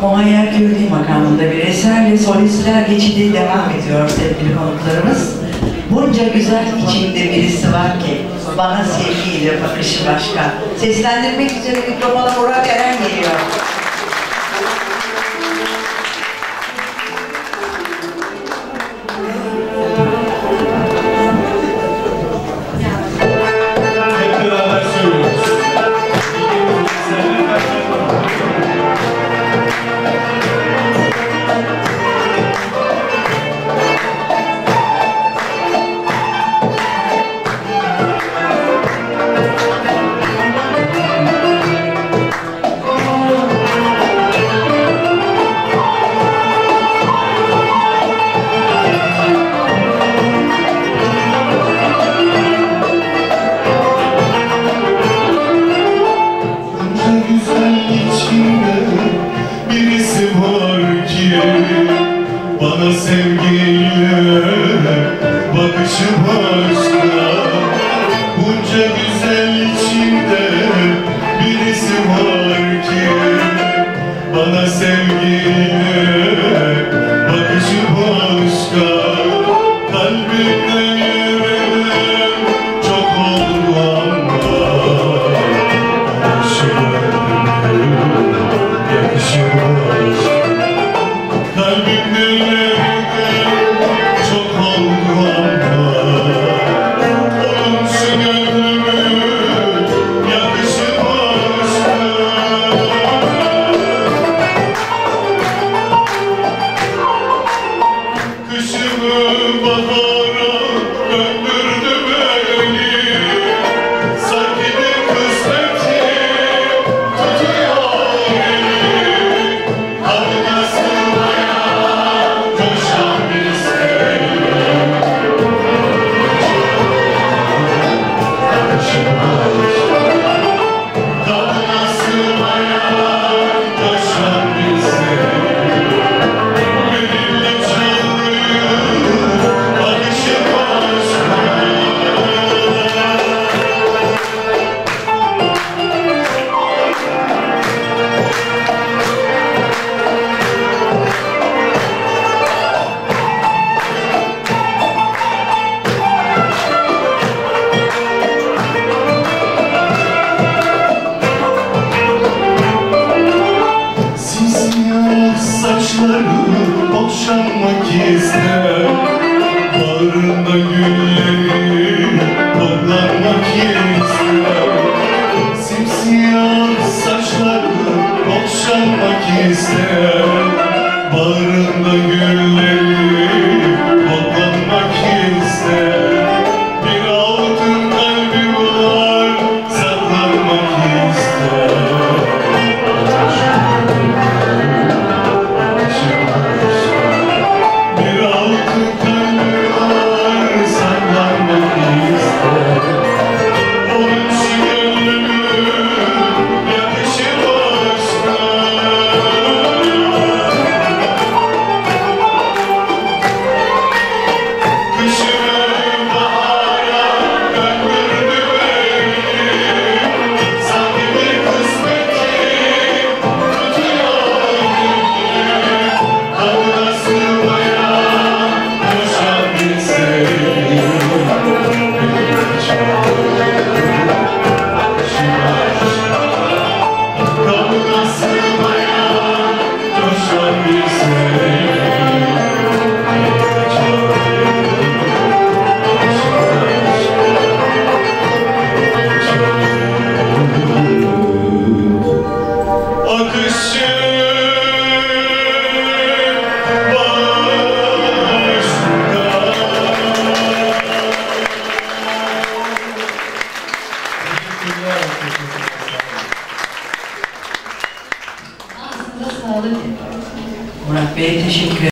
Muayyer Gövde makamında bir eserle solistler geçidi devam ediyor sevgili konuklarımız. Bunca güzel içinde birisi var ki bana sevgiyle bakışı başka. Seslendirmek üzere mikrofona Murat Eren geliyor. Bana sevgiyle bakışı başka. Bunca güzel içinde birisi var ki bana sevgiyle bakışı başka. Kalbimde yerine çok oldu ama bakışı yakışı başka. Kalbimde çok oldu ama onun şu gönlümün yakışı başka. Kışımı bahara döndürdü beni, sanki bir kısmetim tutuyor beni. Adına sığmaya coşan bir sevgi, yakışı başka. Adına sığmaya coşan bir sevgi, benimle çalıyor bakışı başka. Simsiyah saçları okşanmak ister, bağrında gülleri toplanmak ister. Simsiyah saçları okşanmak ister, bağrında gülleri toplanmak ister. Bir altın kalbi var, saklanmak ister. Bir altın kalbi var, saklanmak ister. Onun şu gönlümün yakışı başka. Kışımı bahara döndürdü beni, sanki bir kısmetim tutuyor beni. Adına sığmaya coşan bir sevgi, benimle çalıyor bakışı başka. Adına sığmaya coşan bir sevgi, benimle çalıyor bakışı başka. Akışı Murat Bey'e teşekkür ederim.